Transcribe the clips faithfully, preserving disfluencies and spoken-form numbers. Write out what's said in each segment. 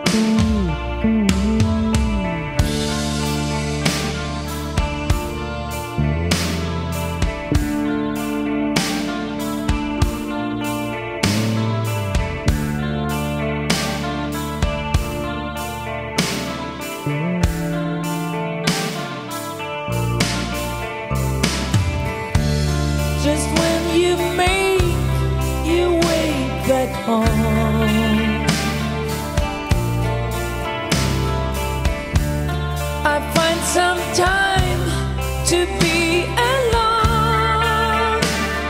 Just when you make your way back home, I find some time to be alone.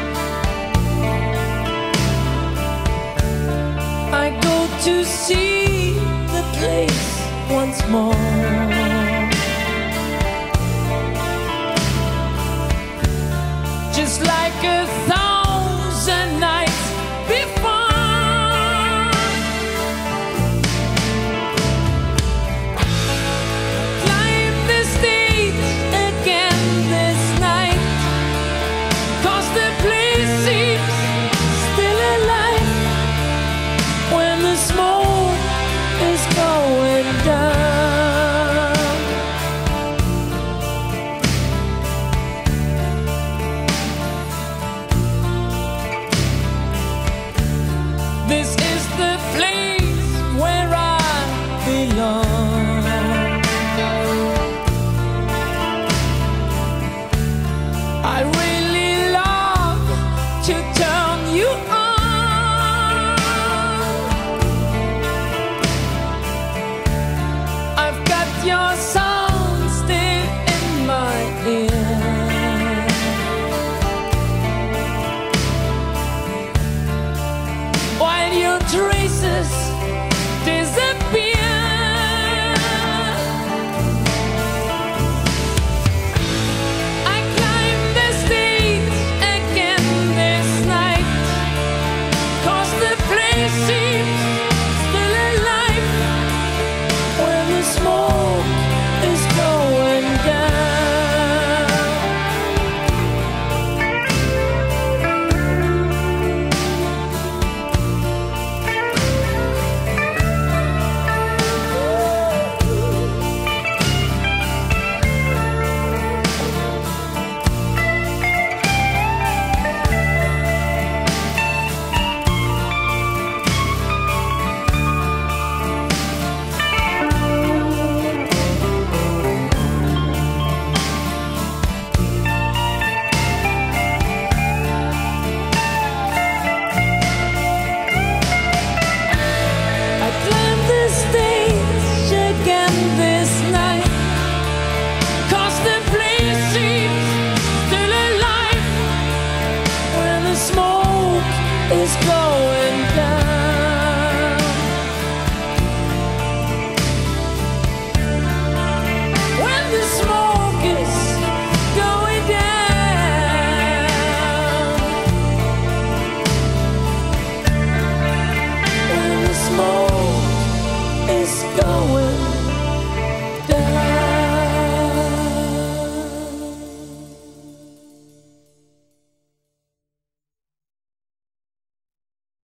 I go to see the place once more. Just like a thousand nights before, climb the stage again this night, 'cause the place seems still alive when the smoke is going down. This is the place where I belong. I really